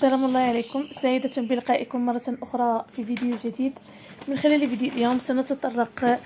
السلام الله عليكم، سعيدة بلقائكم مرة أخرى في فيديو جديد. من خلال فيديو اليوم سنتطرق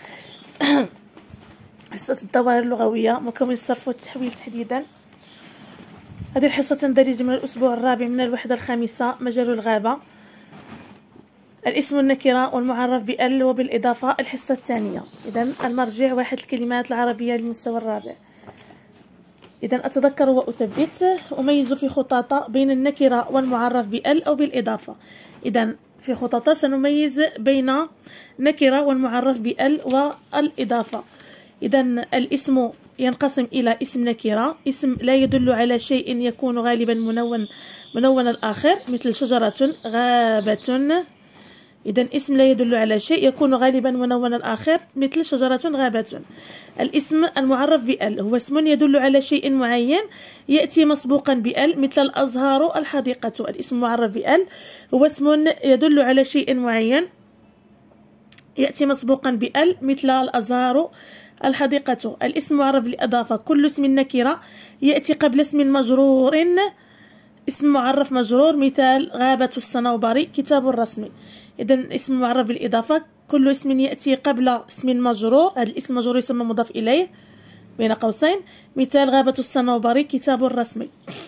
حصة الظواهر اللغوية مكون الصرف والتحويل تحديدا. هذه الحصة تندرج من الأسبوع الرابع من الوحدة الخامسة، مجال الغابة، الاسم النكرة والمعرف بال وبالإضافة. الحصة الثانية. إذن المرجع واحد الكلمات العربية للمستوى الرابع. إذن أتذكر وأثبت. أميز في خطاطة بين النكرة والمعرف بال أو بالإضافة. إذن في خطاطة سنميز بين نكرة والمعرف بال والإضافة. إذن الاسم ينقسم إلى اسم نكرة، اسم لا يدل على شيء يكون غالبا منون الآخر، مثل شجرة، غابة. إذن اسم لا يدل على شيء يكون غالبا منون الآخر، مثل شجرة، غابة. الاسم المعرف بال هو اسم يدل على شيء معين يأتي مسبوقا بال، مثل الأزهار، الحديقة. الاسم المعرف بال هو اسم يدل على شيء معين يأتي مسبوقا بال، مثل الأزهار، الحديقة. الاسم المعرف بالإضافة كل اسم نكرة يأتي قبل اسم مجرور، اسم معرف مجرور، مثال غابة الصنوبر، كتاب الرسم. إذن اسم معرف بالإضافة كل اسم يأتي قبل اسم مجرور، هذا الاسم مجرور يسمى مضاف إليه بين قوسين، مثال غابة الصنوبر، كتاب الرسم.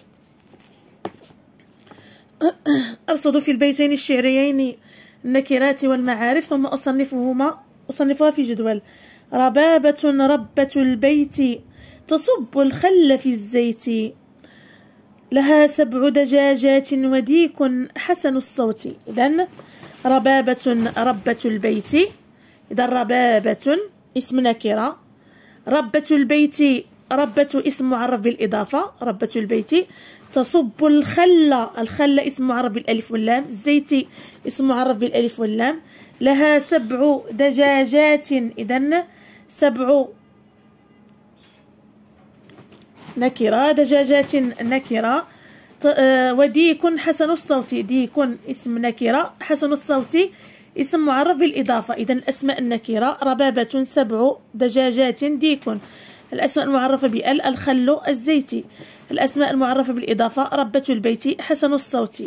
أرصد في البيتين الشعريين النكرات والمعارف ثم أصنفها في جدول. ربابة ربة البيت تصب الخل في الزيت، لها 7 دجاجات وديك حسن الصوت. إذن ربابة ربة البيت، إذن ربابة اسم نكرة، ربة البيت ربة اسم معرف بالإضافة، ربة البيت. تصب الخل اسم معرف بالألف واللام، الزيت اسم معرف بالألف واللام. لها 7 دجاجات، إذن 7 نكرة، دجاجات نكرة. وديك حسن الصوت، ديك اسم نكرة، حسن الصوت اسم معرف بالإضافة. إذن الأسماء النكرة ربابة، 7 دجاجات، ديك. الأسماء المعرفة بال الخل، الزيت. الأسماء المعرفة بالإضافة ربة البيت، حسن الصوت.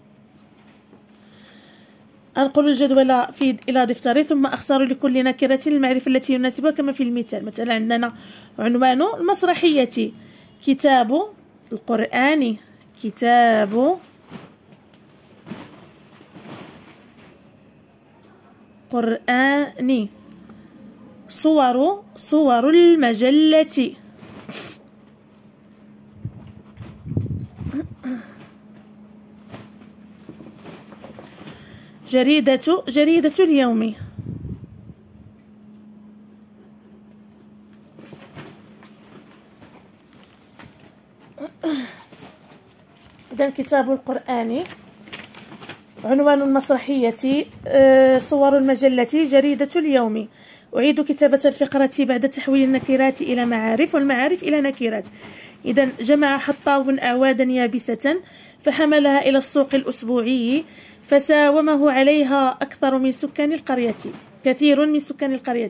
أنقل الجدول إلى دفتري ثم أختار لكل نكرة المعرفة التي يناسبها كما في المثال. مثلا عندنا عنوان المسرحية كتاب القرآن، كتاب قرآن. صور المجلة. جريدة اليوم. إذن كتاب القرآن، عنوان المسرحية، صور المجلة، جريدة اليوم. أعيد كتابة الفقرة بعد تحويل النكرات إلى معارف والمعارف إلى نكرات. إذن جمع حطاب أعوادا يابسة فحملها إلى السوق الأسبوعي فساومه عليها أكثر من سكان القرية، كثير من سكان القرية.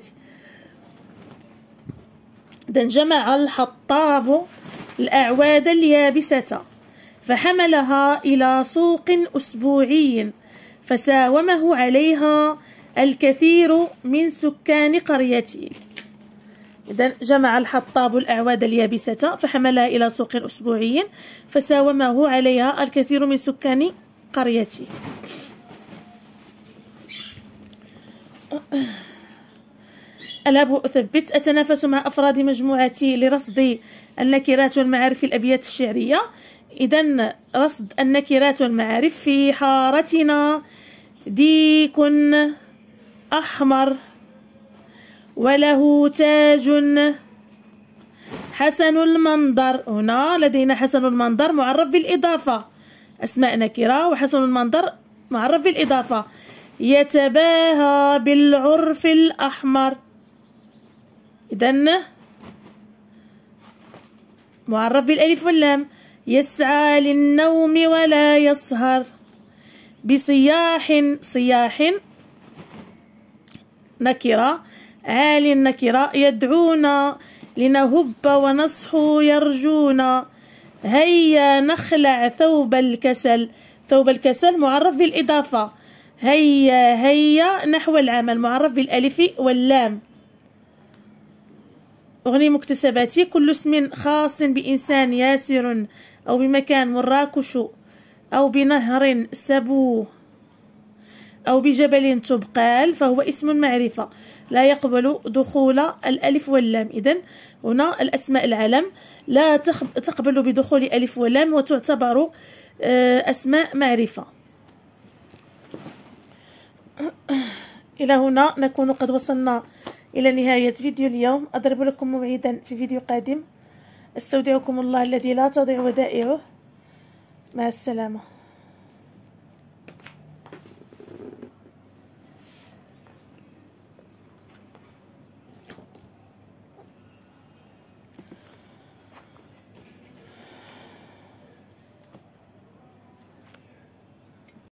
إذن جمع الحطاب الأعواد اليابسة فحملها إلى سوق أسبوعي فساومه عليها الكثير من سكان قريته. إذن جمع الحطاب الأعواد اليابسة فحملها إلى سوق أسبوعي فساومه عليها الكثير من سكان قريته. ألعب أثبت. أتنافس مع أفراد مجموعتي لرصد النكرات والمعارف في الأبيات الشعرية. إذن رصد النكرات والمعارف. في حارتنا ديك أحمر وله تاج حسن المنظر. هنا لدينا حسن المنظر معرف بالإضافة، أسماء نكرة، وحسن المنظر معرف بالإضافة. يتباهى بالعرف الأحمر، إذن معرف بالألف واللام. يسعى للنوم ولا يسهر صياح نكرة، عال نكرة. يدعونا لنهب ونصحو يرجونا، هيا نخلع ثوب الكسل ثوب الكسل معرف بالإضافة. هيا نحو العمل معرف بالألف واللام. أغني مكتسباتي: كل اسم خاص بإنسان ياسر أو بمكان مراكش أو بنهر سبو أو بجبل تبقال فهو اسم معرفة لا يقبل دخول الألف واللام. إذن هنا الأسماء العلم لا تقبل بدخول ألف واللام وتعتبر أسماء معرفة. إلى هنا نكون قد وصلنا إلى نهاية فيديو اليوم. أضرب لكم موعدا في فيديو قادم. استودعكم الله الذي لا تضيع ودائعه. مع السلامة.